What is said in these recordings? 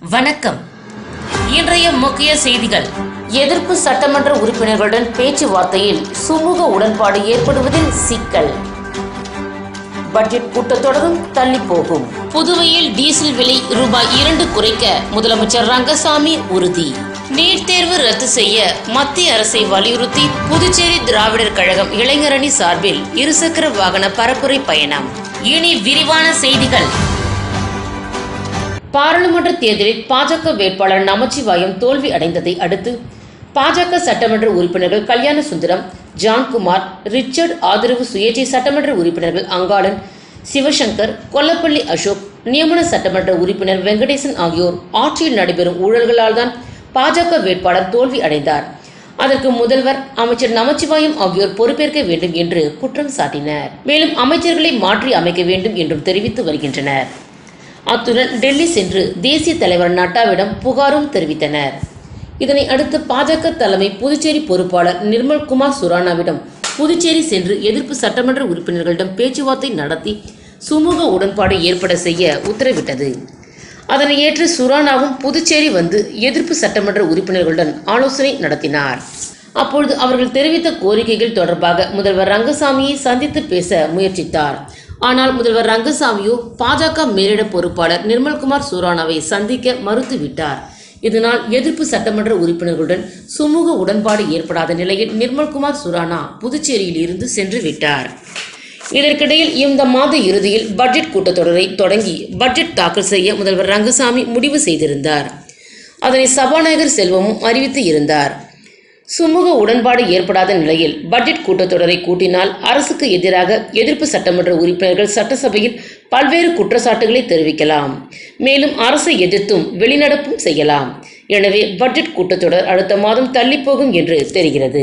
வணக்கம். இன்றைய முக்கிய செய்திகள். எதிர்ப்பு சட்டமன்ற உறுப்பினர்களுடன் பேச்சுவார்த்தையில் சுமூக உடன்பாடு ஏற்படுவதில் சிக்கல். பட்ஜெட் கூட்டத்தொடரும் தள்ளி போகும். புதுவையில் டீசல் விலை ₹2 குறைக்க முதலமைச்சர் ரங்கசாமி உறுதி. நீட் தேர்வு ரத்து செய்ய மத்திய அரசை வலியுறுத்தி புதுச்சேரி திராவிடர் கழகம் இளைஞரணி சார்பில் இருசக்கர வாகன பரப்புரை பயணம். இனி விரிவான செய்திகள். பாராளுமன்ற தேர்தலில் பாஜக வேட்பாளர் நமச்சிவாயம் தோல்வி அடைந்ததை அடுத்து பாஜக சட்டமன்ற உறுப்பினர்கள் கல்யாண சுந்தரம், ஜான்குமார், ரிச்சர்ட் ஆதரவு சுயேட்சை சட்டமன்ற உறுப்பினர்கள் அங்காளன், சிவசங்கர், கொல்லப்பள்ளி அசோக், நியமன சட்டமன்ற உறுப்பினர் வெங்கடேசன் ஆகியோர் ஆட்சியில் நடைபெறும் ஊழல்களால் தான் பாஜக வேட்பாளர் தோல்வி அடைந்தார். அதற்கு முதல்வர், அமைச்சர் நமச்சிவாயம் ஆகியோர் பொறுப்பேற்க வேண்டும் என்று குற்றம் சாட்டினர். மேலும் அமைச்சர்களை மாற்றி அமைக்க வேண்டும் என்றும் தெரிவித்து வருகின்றனர். அத்துடன் டெல்லி சென்று தேசிய தலைவர் நட்டாவிடம் புகாரும் தெரிவித்தனர். இதனை அடுத்து பாஜக தலைமை புதுச்சேரி பொறுப்பாளர் நிர்மல்குமார் சுரானாவிடம் புதுச்சேரி சென்று எதிர்ப்பு சட்டமன்ற உறுப்பினர்களிடம் பேச்சுவார்த்தை நடத்தி சுமூக உடன்பாடு ஏற்பட செய்ய உத்தரவிட்டது. அதனை ஏற்று சுரானாவும் புதுச்சேரி வந்து எதிர்ப்பு சட்டமன்ற உறுப்பினர்களுடன் ஆலோசனை நடத்தினார். அப்பொழுது அவர்கள் தெரிவித்த கோரிக்கைகள் தொடர்பாக முதல்வர் ரங்கசாமியை சந்தித்து பேச முயற்சித்தார். ஆனால் முதல்வர் ரங்கசாமியோ பாஜக மேலிட பொறுப்பாளர் நிர்மல்குமார் சுரானாவை சந்திக்க மறுத்துவிட்டார். இதனால் எதிர்ப்பு சட்டமன்ற உறுப்பினர்களுடன் சுமூக உடன்பாடு ஏற்படாத நிலையில் நிர்மல்குமார் சுரானா புதுச்சேரியில் இருந்து சென்று விட்டார். இதற்கிடையில் இந்த மாத இறுதியில் பட்ஜெட் கூட்டத்தொடரை தொடங்கி பட்ஜெட் தாக்கல் செய்ய முதல்வர் ரங்கசாமி முடிவு செய்திருந்தார். அதனை சபாநாயகர் செல்வமும் அறிவித்து இருந்தார். சுமூக உடன்பாடு ஏற்படாத நிலையில் பட்ஜெட் கூட்டத்தொடரை கூட்டினால் அரசுக்கு எதிராக எதிர்ப்பு சட்டமன்ற உறுப்பினர்கள் சட்டசபையில் பல்வேறு குற்றச்சாட்டுகளை தெரிவிக்கலாம். மேலும் அரசை எதிர்த்தும் வெளிநடப்பும் செய்யலாம். எனவே பட்ஜெட் கூட்டத்தொடர் அடுத்த மாதம் தள்ளிப்போகும் என்று தெரிகிறது.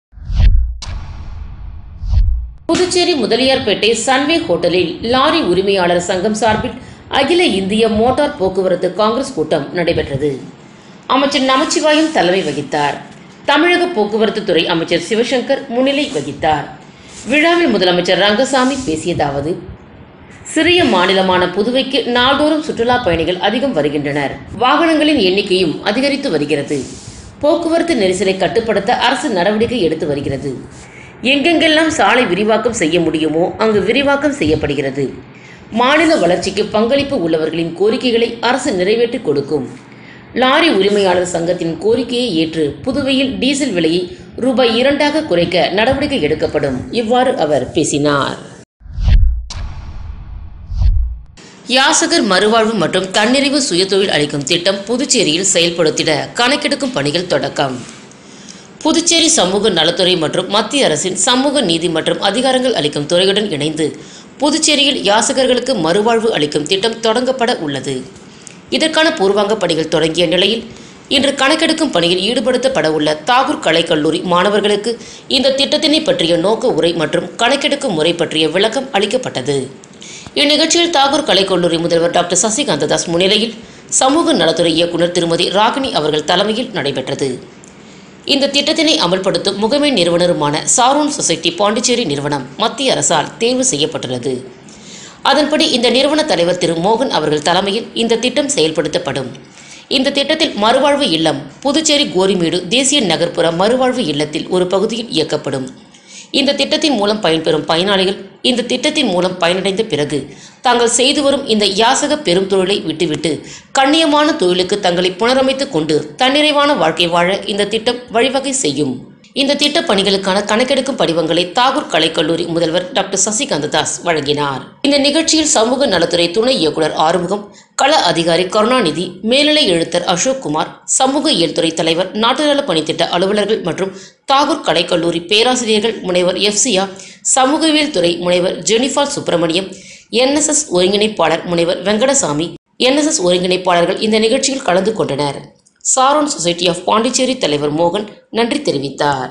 புதுச்சேரி முதலியார்பேட்டை சன்வே ஹோட்டலில் லாரி உரிமையாளர் சங்கம் சார்பில் அகில இந்திய மோட்டார் போக்குவரத்து காங்கிரஸ் கூட்டம் நடைபெற்றது. அமைச்சர் நமச்சிவாயம் தலைமை வகித்தார். தமிழக போக்குவரத்து துறை அமைச்சர் சிவசங்கர் முன்னிலை வகித்தார். விழாவில் முதலமைச்சர் ரங்கசாமி பேசியதாவது: சிறிய மாநிலமான புதுவைக்கு நாள்தோறும் சுற்றுலா பயணிகள் அதிகம் வருகின்றனர். வாகனங்களின் எண்ணிக்கையும் அதிகரித்து வருகிறது. போக்குவரத்து நெரிசலை கட்டுப்படுத்த அரசு நடவடிக்கை எடுத்து வருகிறது. எங்கெங்கெல்லாம் சாலை விரிவாக்கம் செய்ய முடியுமோ அங்கு விரிவாக்கம் செய்யப்படுகிறது. மாநில வளர்ச்சிக்கு பங்களிப்பு உள்ளவர்களின் கோரிக்கைகளை அரசு நிறைவேற்றி கொடுக்கும். லாரி உரிமையாளர் சங்கத்தின் கோரிக்கையை ஏற்று புதுவையில் டீசல் விலையை ₹2 குறைக்க நடவடிக்கை எடுக்கப்படும். இவ்வாறு அவர் பேசினார். யாசகர் மறுவாழ்வு மற்றும் தன்னிறைவு சுயதொழில் அளிக்கும் திட்டம் புதுச்சேரியில் செயல்படுத்திட கணக்கெடுக்கும் பணிகள் தொடக்கம். புதுச்சேரி சமூக நலத்துறை மற்றும் மத்திய அரசின் சமூக நீதி மற்றும் அதிகாரங்கள் அளிக்கும் துறையுடன் இணைந்து புதுச்சேரியில் யாசகர்களுக்கு மறுவாழ்வு அளிக்கும் திட்டம் தொடங்கப்பட உள்ளது. இதற்கான பூர்வாங்க பணிகள் தொடங்கிய நிலையில் இன்று கணக்கெடுக்கும் பணியில் ஈடுபடுத்தப்பட உள்ள தாகூர் கலைக்கல்லூரி மாணவர்களுக்கு இந்த திட்டத்தினை பற்றிய நோக்க உரை மற்றும் கணக்கெடுக்கும் முறை பற்றிய விளக்கம் அளிக்கப்பட்டது. இந்நிகழ்ச்சியில் தாகூர் கலைக்கல்லூரி முதல்வர் டாக்டர் சசிகாந்ததாஸ் முன்னிலையில் சமூக நலத்துறை இயக்குநர் திருமதி ராகினி அவர்கள் தலைமையில் நடைபெற்றது. இந்த திட்டத்தினை அமல்படுத்தும் முகமை நிறுவனருமான சாரோன் சொசைட்டி பாண்டிச்சேரி நிறுவனம் மத்திய அரசால் தேர்வு செய்யப்பட்டுள்ளது. அதன்படி இந்த நிறுவன தலைவர் திரு மோகன் அவர்கள் தலைமையில் இந்த திட்டம் செயல்படுத்தப்படும். இந்த திட்டத்தில் மறுவாழ்வு இல்லம் புதுச்சேரி கோரிமேடு தேசிய நகர்ப்புற மறுவாழ்வு இல்லத்தில் ஒரு பகுதியில் இயக்கப்படும். இந்த திட்டத்தின் மூலம் பயன்பெறும் பயனாளிகள் இந்த திட்டத்தின் மூலம் பயனடைந்த பிறகு தாங்கள் செய்து வரும் இந்த யாசக பெரும் தொழிலை விட்டுவிட்டு கண்ணியமான தொழிலுக்கு தங்களை புனரமைத்துக் கொண்டு தன்னிறைவான வாழ்க்கை வாழ இந்த திட்டம் வழிவகை செய்யும். இந்த திட்ட பணிகளுக்கான கணக்கெடுக்கும் படிவங்களை தாகூர் கலைக்கல்லூரி முதல்வர் டாக்டர் சசிகாந்ததாஸ் வழங்கினார். இந்த நிகழ்ச்சியில் சமூக நலத்துறை துணை இயக்குநர் ஆறுமுகம், கள அதிகாரி கருணாநிதி, மேல்நிலை எழுத்தர் அசோக்குமார், சமூக இயல்துறை தலைவர், நாட்டு நல பணித்திட்ட அலுவலர்கள் மற்றும் தாகூர் கலைக்கல்லூரி பேராசிரியர்கள் முனைவர் எஃப்சியா, சமூகவியல் துறை முனைவர் ஜெனிஃபால் சுப்பிரமணியம், NSS ஒருங்கிணைப்பாளர் முனைவர் வெங்கடசாமி, NSS ஒருங்கிணைப்பாளர்கள் இந்த நிகழ்ச்சியில் கலந்து கொண்டனர். சாரோன் சொசைட்டி ஆஃப் பாண்டிச்சேரி தலைவர் மோகன் நன்றி தெரிவித்தார்.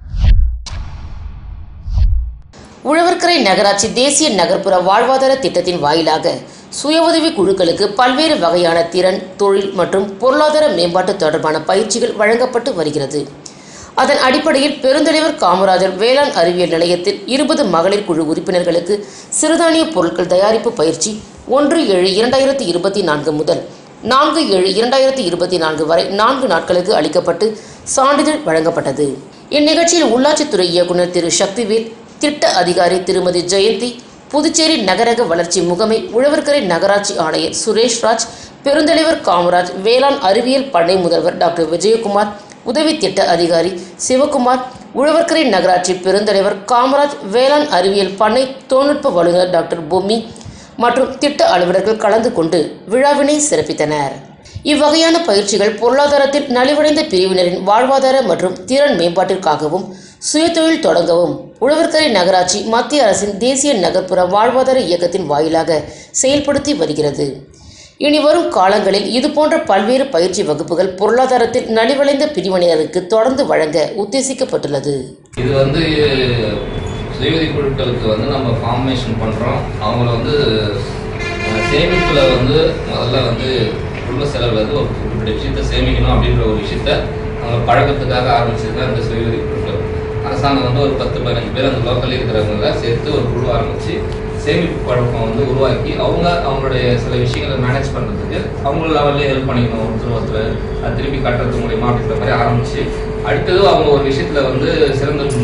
உழவர்கரை நகராட்சி தேசிய நகர்ப்புற வாழ்வாதார திட்டத்தின் வாயிலாக சுய உதவி குழுக்களுக்கு பல்வேறு வகையான திறன், தொழில் மற்றும் பொருளாதார மேம்பாட்டு தொடர்பான பயிற்சிகள் வழங்கப்பட்டு வருகிறது. அதன் அடிப்படையில் பெருந்தலைவர் காமராஜர் வேளாண் அறிவியல் நிலையத்தில் 20 மகளிர் குழு உறுப்பினர்களுக்கு சிறுதானிய பொருட்கள் தயாரிப்பு பயிற்சி 1/7/2024 முதல் 4/7/2024 வரை 4 நாட்களுக்கு அளிக்கப்பட்டு சான்றிதழ் வழங்கப்பட்டது. இந்நிகழ்ச்சியில் உள்ளாட்சித்துறை இயக்குநர் திரு சக்திவேல், திட்ட அதிகாரி திருமதி ஜெயந்தி, புதுச்சேரி நகரக வளர்ச்சி முகமை உழவர்கரை நகராட்சி ஆணையர் சுரேஷ்ராஜ், பெருந்தலைவர் காமராஜ், வேளாண் அறிவியல் பண்ணை முதல்வர் டாக்டர் விஜயகுமார், உதவி திட்ட அதிகாரி சிவகுமார், உழவர்கரை நகராட்சி பெருந்தலைவர் காமராஜ், வேளாண் அறிவியல் பண்ணை தொழில்நுட்ப வல்லுநர் டாக்டர் பொம்மி மற்றும் திட்ட அலுவலர்கள் கலந்து கொண்டு விழாவினை சிறப்பித்தனர். இவ்வகையான பயிற்சிகள் பொருளாதாரத்தில் நலிவடைந்த பிரிவினரின் வாழ்வாதார மற்றும் திறன் மேம்பாட்டிற்காகவும் சுயதொழில் தொடங்கவும் உழவர்கரை நகராட்சி மத்திய அரசின் தேசிய நகர்ப்புற வாழ்வாதார இயக்கத்தின் வாயிலாக செயல்படுத்தி வருகிறது. இனி வரும் காலங்களில் இதுபோன்ற பல்வேறு பயிற்சி வகுப்புகள் பொருளாதாரத்தில் நலிவடைந்த பிரிவினருக்கு தொடர்ந்து வழங்க உத்தேசிக்கப்பட்டுள்ளது. இது சுயஉதவி குழுக்களுக்கு நம்ம ஃபார்மேஷன் பண்ணுறோம். அவங்கள சேமிப்பில் முதல்ல குடும்ப செலவில் ஒரு குறிப்பிட்ட விஷயத்தை சேமிக்கணும் அப்படின்ற ஒரு விஷயத்த அவங்க பழக்கத்துக்காக ஆரம்பிச்சது தான் இந்த சுயஉதவி குழுக்கள். அரசாங்கம் ஒரு 10-15 பேர் அந்த லோக்கலில் இருக்கிறவங்கள சேர்த்து ஒரு குழு ஆரம்பித்து சேமிப்பு பழக்கம் உருவாக்கி அவங்களுடைய சில விஷயங்களை மேனேஜ் பண்ணுறதுக்கு அவங்க லெவல்லே ஹெல்ப் பண்ணிக்கணும். ஒருத்தர் அது திருப்பி கட்டுறது மூலியமா அப்படின்ற மாதிரி ஆரம்பித்து அடுத்தது அவங்க ஒரு விஷயத்தில் சிறந்த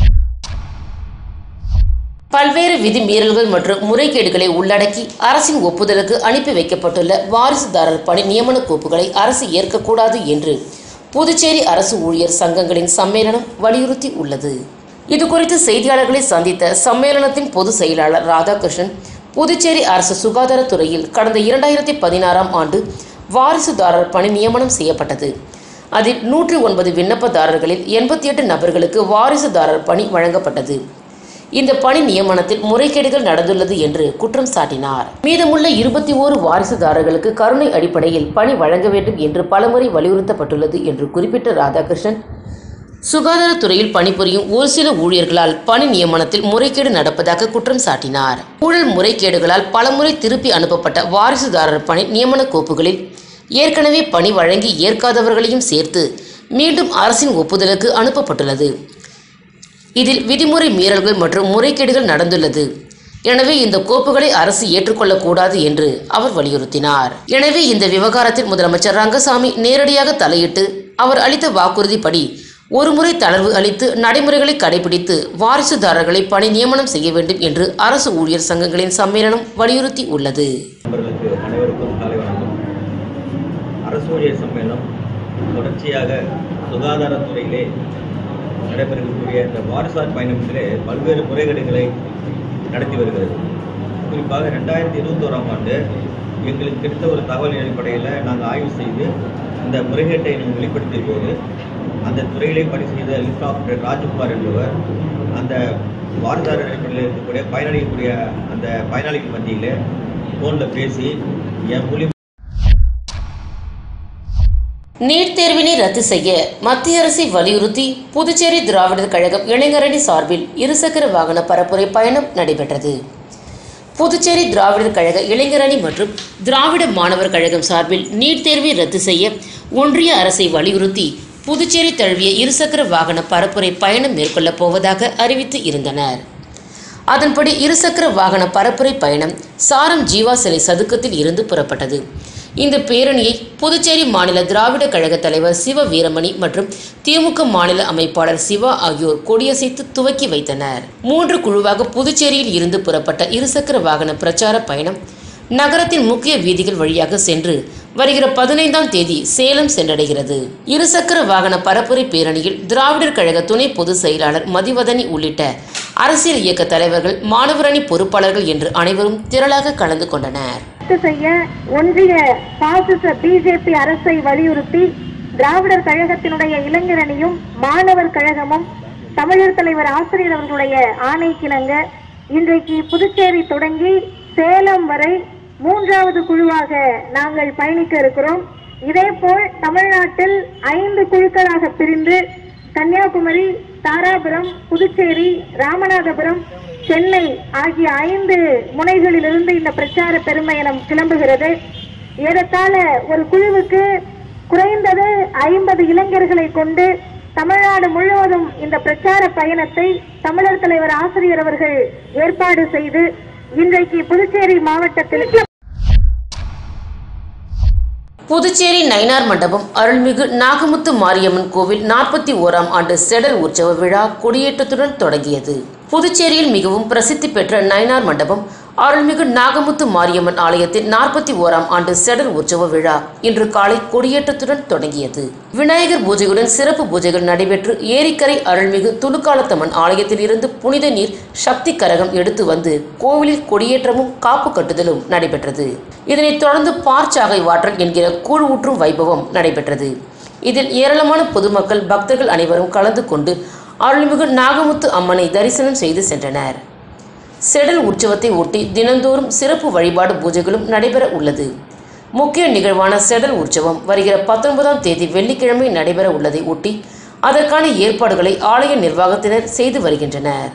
பல்வேறு விதிமீறல்கள் மற்றும் முறைகேடுகளை உள்ளடக்கி அரசின் ஒப்புதலுக்கு அனுப்பி வைக்கப்பட்டுள்ள வாரிசுதாரர் பணி நியமன கோப்புகளை அரசு ஏற்கக்கூடாது என்று புதுச்சேரி அரசு ஊழியர் சங்கங்களின் சம்மேளனம் வலியுறுத்தி உள்ளது. இதுகுறித்து செய்தியாளர்களை சந்தித்த சம்மேளனத்தின் பொதுச் செயலாளர் ராதாகிருஷ்ணன், புதுச்சேரி அரசு சுகாதாரத்துறையில் கடந்த 2016ஆம் ஆண்டு வாரிசுதாரர் பணி நியமனம் செய்யப்பட்டது. அதில் 109 விண்ணப்பதாரர்களில் 88 நபர்களுக்கு வாரிசுதாரர் பணி வழங்கப்பட்டது. இந்த பணி நியமனத்தில் முறைகேடுகள் நடந்துள்ளது என்று குற்றம் சாட்டினார். மீதமுள்ள 21 வாரிசுதாரர்களுக்கு கருணை அடிப்படையில் பணி வழங்க வேண்டும் என்று பலமுறை வலியுறுத்தப்பட்டுள்ளது என்று குறிப்பிட்ட ராதாகிருஷ்ணன், சுகாதாரத்துறையில் பணிபுரியும் ஒரு சில ஊழியர்களால் பணி நியமனத்தில் முறைகேடு நடப்பதாக குற்றம் சாட்டினார். ஊழல் முறைகேடுகளால் பலமுறை திருப்பி அனுப்பப்பட்ட வாரிசுதாரர் பணி நியமன கோப்புகளில் ஏற்கனவே பணி வழங்கி ஏற்காதவர்களையும் சேர்த்து மீண்டும் அரசின் ஒப்புதலுக்கு அனுப்பப்பட்டுள்ளது. இதில் விதிமுறை மீறல்கள் மற்றும் முறைகேடுகள் நடந்துள்ளது. எனவே இந்த கோப்புகளை அரசு ஏற்றுக்கொள்ளக்கூடாது என்று அவர் வலியுறுத்தினார். எனவே இந்த விவகாரத்தில் முதலமைச்சர் ரங்கசாமி நேரடியாக தலையிட்டு அவர் அளித்த வாக்குறுதிப்படி ஒருமுறை தளர்வு அளித்து நடைமுறைகளை கடைபிடித்து வாரிசுதாரர்களை பணி நியமனம் செய்ய வேண்டும் என்று அரசு ஊழியர் சங்கங்களின் சம்மேளனம் வலியுறுத்தி உள்ளது. அரசு ஊழியர் சம்மேளனம் தொடர்ச்சியாக சுகாதாரத்துறையிலே நடைபெறக்கூடிய இந்த வாரிசார் பயணத்திலே பல்வேறு முறைகேடுகளை நடத்தி வருகிறது. குறிப்பாக 2021ஆம் ஆண்டு எங்களுக்கு கிடைத்த ஒரு தகவல் அடிப்படையில் நாங்கள் ஆய்வு செய்து இந்த முறைகேட்டை வெளிப்படுத்திய போது அந்த துறையிலே பணி செய்த டாக்டர் ராஜ்குமார் என்பவர் அந்த வாரிசார் அடிப்படையில் இருக்கக்கூடிய பயனளிக்கக்கூடிய அந்த பயனாளிக்கு மத்தியில் ஃபோனில் பேசி என் மூலியம் நீட் தேர்வினை ரத்து செய்ய மத்திய அரசை வலியுறுத்தி புதுச்சேரி திராவிடர் கழகம் இளைஞரணி சார்பில் இருசக்கர வாகன பரப்புரை பயணம் நடைபெற்றது. புதுச்சேரி திராவிடர் கழக இளைஞரணி மற்றும் திராவிட மாணவர் கழகம் சார்பில் நீட் தேர்வை ரத்து செய்ய ஒன்றிய அரசை வலியுறுத்தி புதுச்சேரி தழுவிய இருசக்கர வாகன பரப்புரை பயணம் மேற்கொள்ளப் போவதாக அறிவித்து இருந்தனர். அதன்படி இருசக்கர வாகன பரப்புரை பயணம் சாரம் ஜீவா சிலை சதுக்கத்தில் இருந்து புறப்பட்டது. இந்த பேரணியை புதுச்சேரி மாநில திராவிட கழக தலைவர் சிவ வீரமணி மற்றும் திமுக மாநில அமைப்பாளர் சிவா ஆகியோர் கொடியசைத்து துவக்கி வைத்தனர். 3 குழுவாக புதுச்சேரியில் இருந்து புறப்பட்ட இருசக்கர வாகன பிரச்சார பயணம் நகரத்தின் முக்கிய வீதிகள் வழியாக சென்று வருகிற 15ஆம் தேதி சேலம் சென்றடைகிறது. இருசக்கர வாகன பரப்புரை பேரணியில் திராவிடர் கழக துணை பொதுச் செயலாளர் மதிவதனி உள்ளிட்ட அரசியல் இயக்க தலைவர்கள், மாணவர் அணி பொறுப்பாளர்கள் என்று அனைவரும் திரளாக கலந்து கொண்டனர். செய்ய ஒன்றிய பாசிச பிஜேபி அரசை வலியுறுத்தி திராவிடர் கழகத்தினுடைய இளைஞரணியும் மாணவர் கழகமும் தமிழர் தலைவர் ஆசிரியர் அவர்களுடைய ஆணைக்கிணங்க இன்றைக்கு புதுச்சேரி தொடங்கி சேலம் வரை 3வது குழுவாக நாங்கள் பயணிக்க இருக்கிறோம். இதேபோல் தமிழ்நாட்டில் 5 குழுக்களாக பிரிந்து கன்னியாகுமரி, தாராபுரம், புதுச்சேரி, ராமநாதபுரம், சென்னை ஆகிய 5 முனைகளிலிருந்து இந்த பிரச்சார பெருமயணம் கிளம்புகிறது. ஏறத்தாழ ஒரு குழுவுக்கு குறைந்தது 50 இளைஞர்களை கொண்டு தமிழ்நாடு முழுவதும் இந்த பிரச்சார பயணத்தை தமிழர் தலைவர் ஆசிரியர் அவர்கள் ஏற்பாடு செய்து இன்றைக்கு புதுச்சேரி மாவட்டத்தில் புதுச்சேரி நயினார் மண்டபம் அருள்மிகு நாகமுத்து மாரியம்மன் கோவில் 41ஆம் ஆண்டு செடல் உற்சவ விழா கொடியேற்றத்துடன் தொடங்கியது. புதுச்சேரியில் மிகவும் பிரசித்தி பெற்ற நயினார் மண்டபம் அருள்மிகு நாகமுத்து மாரியம்மன் ஆலயத்தின் 41ஆம் ஆண்டு செடல் உற்சவ விழா இன்று காலை கொடியேற்றத்துடன் தொடங்கியது. விநாயகர் பூஜையுடன் சிறப்பு பூஜைகள் நடைபெற்று ஏரிக்கரை அருள்மிகு துலுக்காலத்தம்மன் ஆலயத்தில் இருந்து புனித நீர் சக்தி கரகம் எடுத்து வந்து கோவிலில் கொடியேற்றமும் காப்பு கட்டுதலும் நடைபெற்றது. இதனைத் தொடர்ந்து பார்ச்சாகை வாற்றல் என்கிற கூழ் ஊற்றும் வைபவம் நடைபெற்றது. இதில் ஏராளமான பொதுமக்கள் பக்தர்கள் அனைவரும் கலந்து கொண்டு அருள்மிகு நாகமுத்து அம்மனை தரிசனம் செய்து சென்றனர். செடல் உற்சவத்தை ஒட்டி தினந்தோறும் சிறப்பு வழிபாடு பூஜைகளும் நடைபெற உள்ளது. முக்கிய நிகழ்வான செடல் உற்சவம் வருகிற 19ஆம் தேதி வெள்ளிக்கிழமை நடைபெற உள்ளதை ஒட்டி அதற்கான ஏற்பாடுகளை ஆலய நிர்வாகத்தினர் செய்து வருகின்றனர்.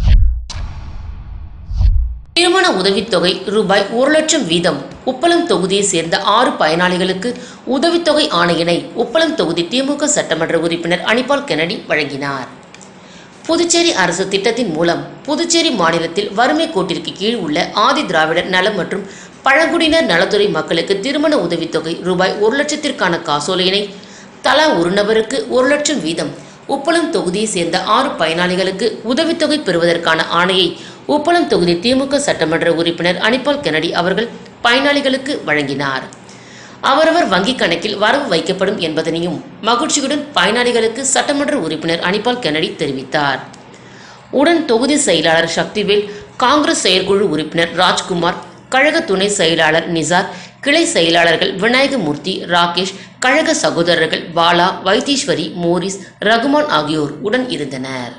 திருமண உதவித்தொகை ரூபாய் 1 லட்சம் வீதம் உப்பளம் தொகுதியை சேர்ந்த 6 பயனாளிகளுக்கு உதவித்தொகை ஆணையினை உப்பளம் தொகுதி திமுக சட்டமன்ற உறுப்பினர் அனிபால் கென்னடி வழங்கினார். புதுச்சேரி அரசு திட்டத்தின் மூலம் புதுச்சேரி மாநிலத்தில் வறுமை கோட்டிற்கு கீழ் உள்ள ஆதி திராவிடர் நலம் மற்றும் பழங்குடியினர் நலத்துறை மக்களுக்கு திருமண உதவித்தொகை ரூபாய் 1 லட்சத்திற்கான காசோலையினை தலா ஒரு நபருக்கு 1 லட்சம் வீதம் உப்பளம் தொகுதியை சேர்ந்த 6 பயனாளிகளுக்கு உதவித்தொகை பெறுவதற்கான ஆணையை உப்பளம் தொகுதி திமுக சட்டமன்ற உறுப்பினர் அனிபால் கென்னடி அவர்கள் பயனாளிகளுக்கு வழங்கினார். அவரவர் வங்கிக் கணக்கில் வரவு வைக்கப்படும் என்பதனையும் மகிழ்ச்சியுடன் பயனாளிகளுக்கு சட்டமன்ற உறுப்பினர் அனிபால் கென்னடி தெரிவித்தார். உடன் தொகுதி செயலாளர் சக்திவேல், காங்கிரஸ் செயற்குழு உறுப்பினர் ராஜ்குமார், கழக துணை செயலாளர் நிசார், கிளை செயலாளர்கள் விநாயகமூர்த்தி, ராகேஷ், கழக சகோதரர்கள் பாலா, வைத்தீஸ்வரி, மோரிஸ், ரகுமான் ஆகியோர் உடன் இருந்தனர்.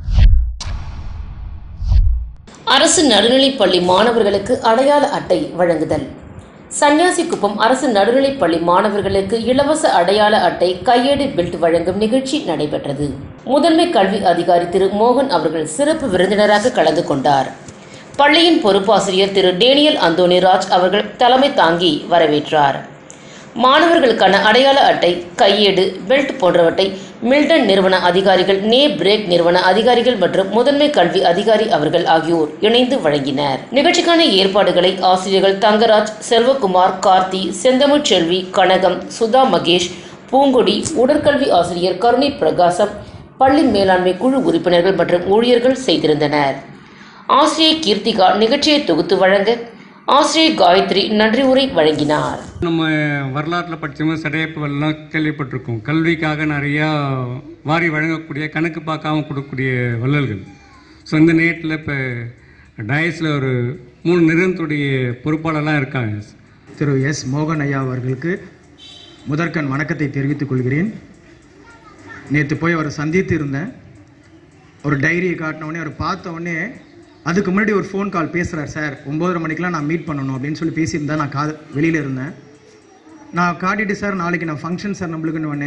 அரசு நடுநிலைப்பள்ளி மாணவர்களுக்கு அடையாள அட்டை வழங்குதல். சன்னியாசிக்குப்பம் அரசு நடுநிலைப்பள்ளி மாணவர்களுக்கு இலவச அடையாள அட்டை கையேடு பெல்ட் வழங்கும் நிகழ்ச்சி நடைபெற்றது. முதன்மை கல்வி அதிகாரி திரு மோகன் அவர்கள் சிறப்பு விருந்தினராக கலந்து கொண்டார். பள்ளியின் பொறுப்பாசிரியர் திரு டேனியல் அந்தோனி ராஜ் அவர்கள் தலைமை தாங்கி வரவேற்றார். மாணவர்களுக்கான அடையாள அட்டை, கையேடு, பெல்ட் போன்றவற்றை மில்டன் நிறுவன அதிகாரிகள், நே பிரேக் நிறுவன அதிகாரிகள் மற்றும் முதன்மை கல்வி அதிகாரி அவர்கள் ஆகியோர் இணைந்து வழங்கினர். நிகழ்ச்சிக்கான ஏற்பாடுகளை ஆசிரியர்கள் தங்கராஜ், செல்வகுமார், கார்த்தி, செந்தமிழ் செல்வி, கனகம், சுதா மகேஷ், பூங்கொடி, உடற்கல்வி ஆசிரியர் கருணை பிரகாசம், பள்ளி மேலாண்மை குழு உறுப்பினர்கள் மற்றும் ஊழியர்கள் செய்திருந்தனர். ஆசிரியை கீர்த்திகா நிகழ்ச்சியை தொகுத்து வழங்க ஆசிரியர் காயத்ரி நன்றி உரை வழங்கினார். நம்ம வரலாற்றில் படித்தோம், சடையப்பெல்லாம் கேள்விப்பட்டிருக்கோம். கல்விக்காக நிறையா வாரி வழங்கக்கூடிய, கணக்கு பார்க்காம கொடுக்கக்கூடிய வள்ளல்கள். ஸோ இந்த நேரத்தில் இப்போ டயஸில் ஒரு 3 நிறுவனத்துடைய பொறுப்பாளர்லாம் இருக்காங்க. திரு எஸ் மோகன் ஐயா அவர்களுக்கு முதற்கண் வணக்கத்தை தெரிவித்துக் கொள்கிறேன். நேற்று போய் அவரை சந்தித்து இருந்தேன். ஒரு டைரியை காட்டினவுடனே அவர் பார்த்த உடனே அதுக்கு முன்னாடி ஒரு ஃபோன் கால் பேசுகிறார். சார் 9:30 மணிக்கெலாம் நான் மீட் பண்ணணும் அப்படின்னு சொல்லி பேசியிருந்தேன். நான் வெளியில் இருந்தேன். நான் காட்டிட்டு சார் நாளைக்கு நான் ஃபங்க்ஷன் சார் நம்மளுக்குன்னு உடனே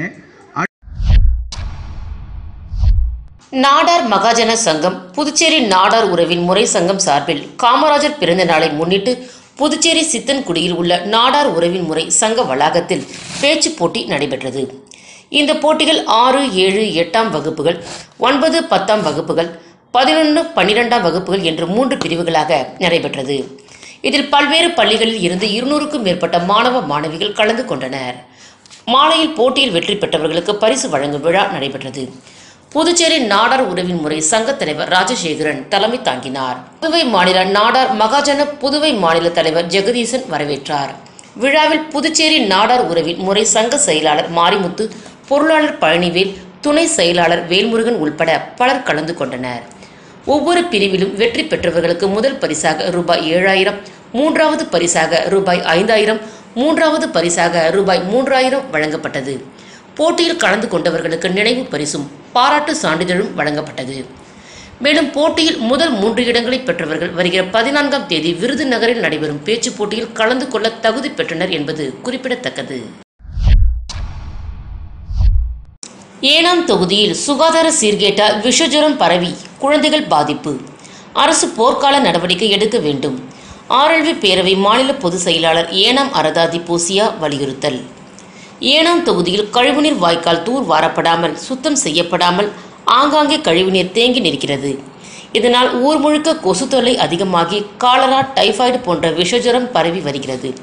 நாடார் மகாஜன சங்கம் புதுச்சேரி நாடார் உறவின் முறை சங்கம் சார்பில் காமராஜர் பிறந்த நாளை முன்னிட்டு புதுச்சேரி சித்தன்குடியில் உள்ள நாடார் உறவின் முறை சங்க வளாகத்தில் பேச்சு போட்டி நடைபெற்றது. இந்த போட்டிகள் 6, 7, 8ஆம் வகுப்புகள், 9, 10ஆம் வகுப்புகள், 11, 12ஆம் வகுப்புகள் என்று 3 பிரிவுகளாக நடைபெற்றது. இதில் பல்வேறு பள்ளிகளில் இருந்து 200க்கும் மேற்பட்ட மாணவ மாணவிகள் கலந்து கொண்டனர். மாலையில் போட்டியில் வெற்றி பெற்றவர்களுக்கு பரிசு வழங்கும் விழா நடைபெற்றது. புதுச்சேரி நாடார் உறவின் முறை சங்க தலைவர் ராஜசேகரன் தலைமை தாங்கினார். புதுவை மாநில நாடார் மகாஜன புதுவை மாநில தலைவர் ஜெகதீசன் வரவேற்றார். விழாவில் புதுச்சேரி நாடார் உறவின் முறை சங்க செயலாளர் மாரிமுத்து, பொருளாளர் பழனிவேல், துணை செயலாளர் வேல்முருகன் உள்பட பலர் கலந்து கொண்டனர். ஒவ்வொரு பிரிவிலும் வெற்றி பெற்றவர்களுக்கு முதல் பரிசாக ரூபாய் 7,000, 3வது பரிசாக ரூபாய் 5,000, 3வது பரிசாக ரூபாய் 3,000 வழங்கப்பட்டது. போட்டியில் கலந்து கொண்டவர்களுக்கு நினைவு பரிசும் பாராட்டு சான்றிதழும் வழங்கப்பட்டது. மேலும் போட்டியில் முதல் 3 இடங்களை பெற்றவர்கள் வருகிற 14ஆம் தேதி விருதுநகரில் நடைபெறும் பேச்சு போட்டியில் கலந்து கொள்ள தகுதி பெற்றனர் என்பது குறிப்பிடத்தக்கது. ஏனாம் தொகுதியில் சுகாதார சீர்கேட்டால் விஷஜுரம் பரவி குழந்தைகள் பாதிப்பு. அரசு போர்க்கால நடவடிக்கை எடுக்க வேண்டும். ஆர்எல்வி பேரவை மாநில பொதுச் செயலாளர் ஏனாம் அரதாதி பூசியா வலியுறுத்தல். ஏனாம் தொகுதியில் கழிவுநீர் வாய்க்கால் தூர் வாரப்படாமல், சுத்தம் செய்யப்படாமல் ஆங்காங்கே கழிவுநீர் தேங்கி நிற்கிறது. இதனால் ஊர் முழுக்க கொசு தொல்லை அதிகமாகி காலரா, டைபாய்டு போன்ற விஷஜுரம் பரவி வருகிறது.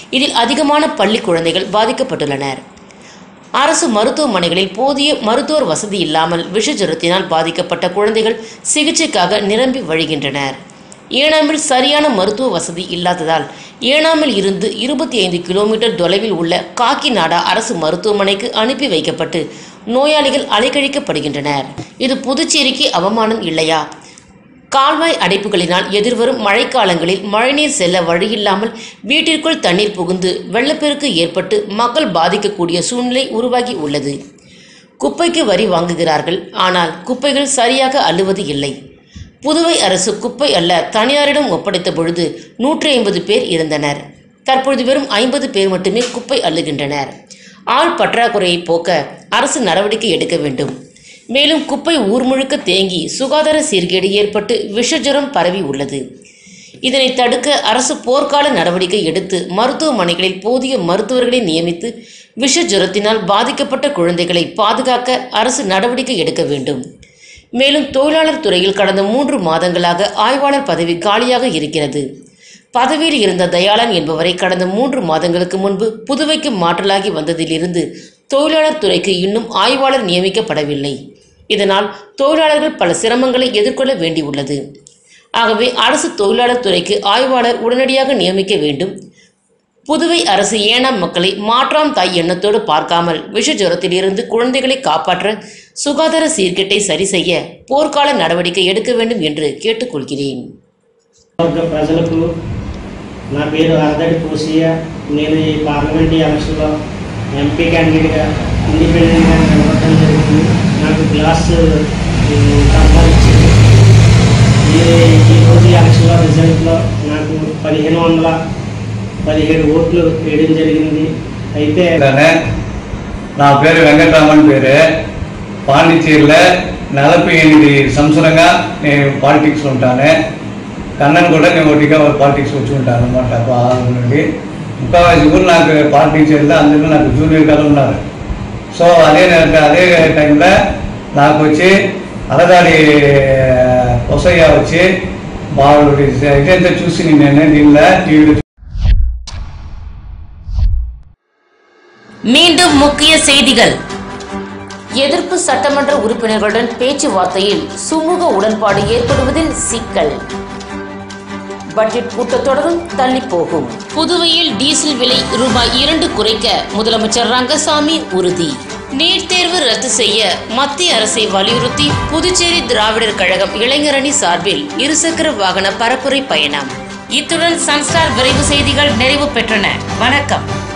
இதில் அதிகமான பள்ளி குழந்தைகள் பாதிக்கப்பட்டுள்ளனர். அரசு மருத்துவமனைகளில் போதிய மருத்துவர் வசதி இல்லாமல் விஷஜுரத்தினால் பாதிக்கப்பட்ட குழந்தைகள் சிகிச்சைக்காக நிரம்பி வழிகின்றனர். ஏனாமில் சரியான மருத்துவ வசதி இல்லாததால் ஏனாமில் இருந்து 25 கிலோமீட்டர் தொலைவில் உள்ள காக்கிநாடா அரசு மருத்துவமனைக்கு அனுப்பி வைக்கப்பட்டு நோயாளிகள் அலைக்கழிக்கப்படுகின்றனர். இது புதுச்சேரிக்கு அவமானம் இல்லையா? கால்வாய் அடைப்புகளினால் எதிர்வரும் மழைக்காலங்களில் மழைநீர் செல்ல வழியில்லாமல் வீட்டிற்குள் தண்ணீர் புகுந்து வெள்ளப்பெருக்கு ஏற்பட்டு மக்கள் பாதிக்கக்கூடிய சூழ்நிலை உருவாகி உள்ளது. குப்பைக்கு வரி வாங்குகிறார்கள், ஆனால் குப்பைகள் சரியாக அள்ளுவது இல்லை. புதுவை அரசு குப்பை அல்ல தனியாரிடம் ஒப்படைத்த பொழுது 150 பேர் இருந்தனர். தற்பொழுது வெறும் 50 பேர் மட்டுமே குப்பை அள்ளுகின்றனர். ஆள் பற்றாக்குறையை போக்க அரசு நடவடிக்கை எடுக்க வேண்டும். மேலும் குப்பை ஊர் முழுக்க தேங்கி சுகாதார சீர்கேடு ஏற்பட்டு விஷஜுரம் பரவி உள்ளது. இதனை தடுக்க அரசு போர்க்கால நடவடிக்கை எடுத்து மருத்துவமனைகளில் போதிய மருத்துவர்களை நியமித்து விஷஜுரத்தினால் பாதிக்கப்பட்ட குழந்தைகளை பாதுகாக்க அரசு நடவடிக்கை எடுக்க வேண்டும். மேலும் தொழிலாளர் துறையில் கடந்த 3 மாதங்களாக ஆய்வாளர் பதவி காலியாக இருக்கிறது. பதவியில் இருந்த தயாளன் என்பவரை கடந்த 3 மாதங்களுக்கு முன்பு புதுவைக்கு மாற்றலாகி வந்ததிலிருந்து தொழிலாளர் துறைக்கு இன்னும் ஆய்வாளர் நியமிக்கப்படவில்லை. இதனால் தொழிலாளர்கள் பல சிரமங்களை எதிர்கொள்ள வேண்டியுள்ளது. ஆகவே அரசு தொழிலாளர் துறைக்கு ஆய்வாளர் உடனடியாக நியமிக்க வேண்டும். புதுவை அரசு ஏனாம் மக்களை மாற்றாம் தாய் எண்ணத்தோடு பார்க்காமல் விஷஜுரத்தில் இருந்து குழந்தைகளை காப்பாற்ற சுகாதார சீர்கேட்டை சரி செய்ய போர்க்கால நடவடிக்கை எடுக்க வேண்டும் என்று கேட்டுக்கொள்கிறேன். ప్రజలకు నా పేరు ఆర్దడి పోసియా. నేను ఈ పార్లమెంట్ ఎలక్షన్లో ఎంపీ క్యాండిడేట్గా ఇండిపెండెంట్గా నిలబడడం జరిగింది. నాకు గ్లాస్ కర్మలు ఇచ్చింది. ఈరోజు ఎలక్షన్లో రిజల్ట్లో నాకు 1517 ఓట్లు వేయడం జరిగింది. అయితే నా పేరు వెంకటరామన్ పేరు. పాండిచేరిలో 48 సంవత్సరంగా నేను పాలిటిక్స్ ఉంటాను. కన్నన్ కూడా నేను ఒకటిగా పాలిటిక్స్ వచ్చి ఉంటాను అన్నమాట. ఆరు నుండి 30 వయసు కూడా నాకు పాలిటిక్స్లో అందరూ నాకు జూనియర్గా ఉన్నారు. సో అదే టైంలో నాకు వచ్చి అలదాడి పొసయ్య వచ్చి వాళ్ళు ఇదంతా చూసి నేను దీనిలో టీవీలో. மீண்டும் முக்கிய செய்திகள். எதிர்ப்பு சட்டமன்ற உறுப்பினர்களுடன் பேச்சுவார்த்தையில் சுமூக உடன்பாடு ஏற்படுவதில் சிக்கல். பட்ஜெட் கூட்டத்தொடரும் தள்ளி போகும். புதுவையில் டீசல் விலை ரூபாய் 2 குறைக்க முதலமைச்சர் ரங்கசாமி உறுதி. நீட் தேர்வு ரத்து செய்ய மத்திய அரசை வலியுறுத்தி புதுச்சேரி திராவிடர் கழகம் இளைஞரணி சார்பில் இருசக்கர வாகன பரப்புரை பயணம். இத்துடன் சன்ஸ்டார் விரைவு செய்திகள் நிறைவு பெற்றன. வணக்கம்.